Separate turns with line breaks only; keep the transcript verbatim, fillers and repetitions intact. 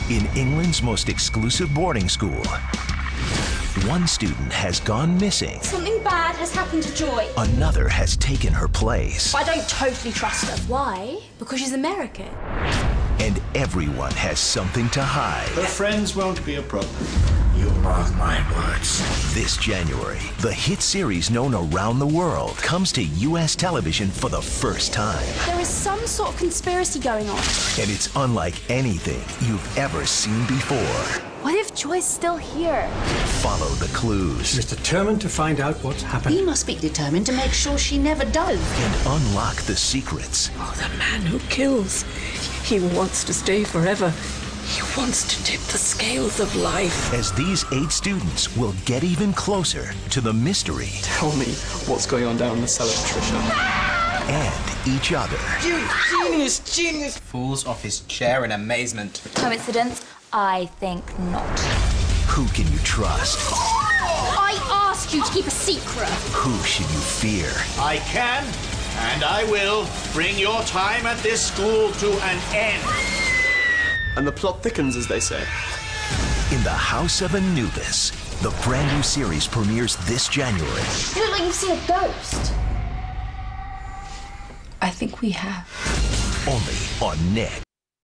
In England's most exclusive boarding school, one student has gone missing.
Something bad has happened to Joy.
Another has taken her place.
I don't totally trust her. Why? Because she's American.
And everyone has something to hide.
Her friends won't be a problem.
You mark my words.
This January, the hit series known around the world comes to U S television for the first time.
There is some sort of conspiracy going on.
And it's unlike anything you've ever seen before.
What if Joy's still here?
Follow the clues.
She's determined to find out what's happened.
He must be determined to make sure she never does.
And unlock the secrets.
Oh, the man who kills. He wants to stay forever. He wants to tip the scales of life.
As these eight students will get even closer to the mystery.
Tell me what's going on down in the cellar, Patricia.
And each other.
You genius, genius! Falls off his chair in amazement.
Coincidence? I think not.
Who can you trust?
I asked you to keep a secret.
Who should you fear?
I can, and I will, bring your time at this school to an end.
And the plot thickens, as they say.
In the House of Anubis, the brand new series premieres this January.
You look like you've seen a ghost.
I think we have.
Only on Nick.